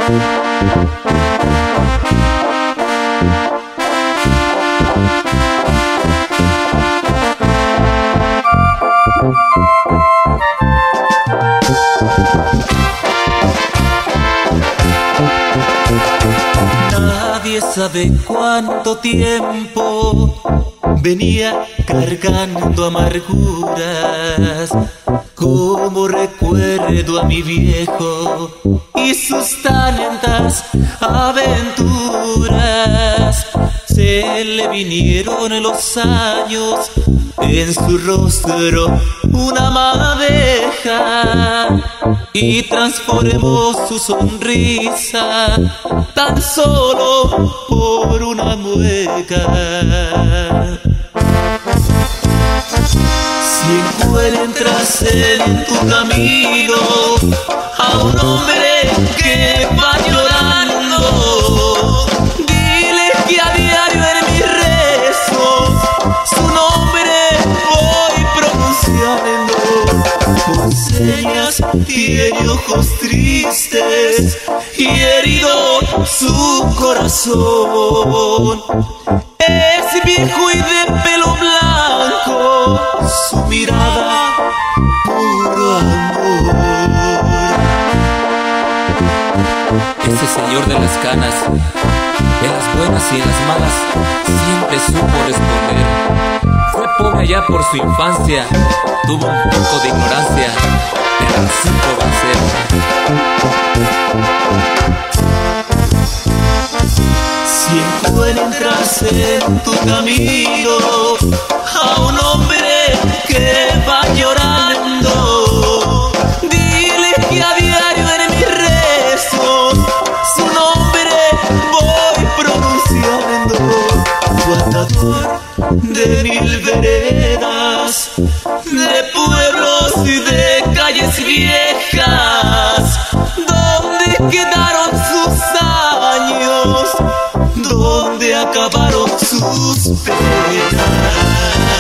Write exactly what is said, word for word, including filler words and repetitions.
Nadie sabe cuánto tiempo venía cargando amarguras, como recuerdo a mi viejo y sus tantas aventuras. Se le vinieron los años, en su rostro una madeja, y transformó su sonrisa tan solo por una mueca. Si encuentras en tu camino a un hombre que va llorando, dile que a diario en mis rezos su nombre voy pronunciando. Con señas tiene ojos tristes y herido su corazón. Es viejo y de pelo blanco, su mirada puro amor. Ese señor de las canas, en las buenas y en las malas, siempre supo responder. Fue pobre allá por su infancia, tuvo un poco de ignorancia, pero supo vencer. Si encuentras en tu camino a un hombre que va llorando, dile que a diario en mis rezos su nombre voy pronunciando. Guardador de mil veredas, de pueblos y de calles viejas, ¿dónde quedaron sus años? ¿Dónde acabaron sus penas?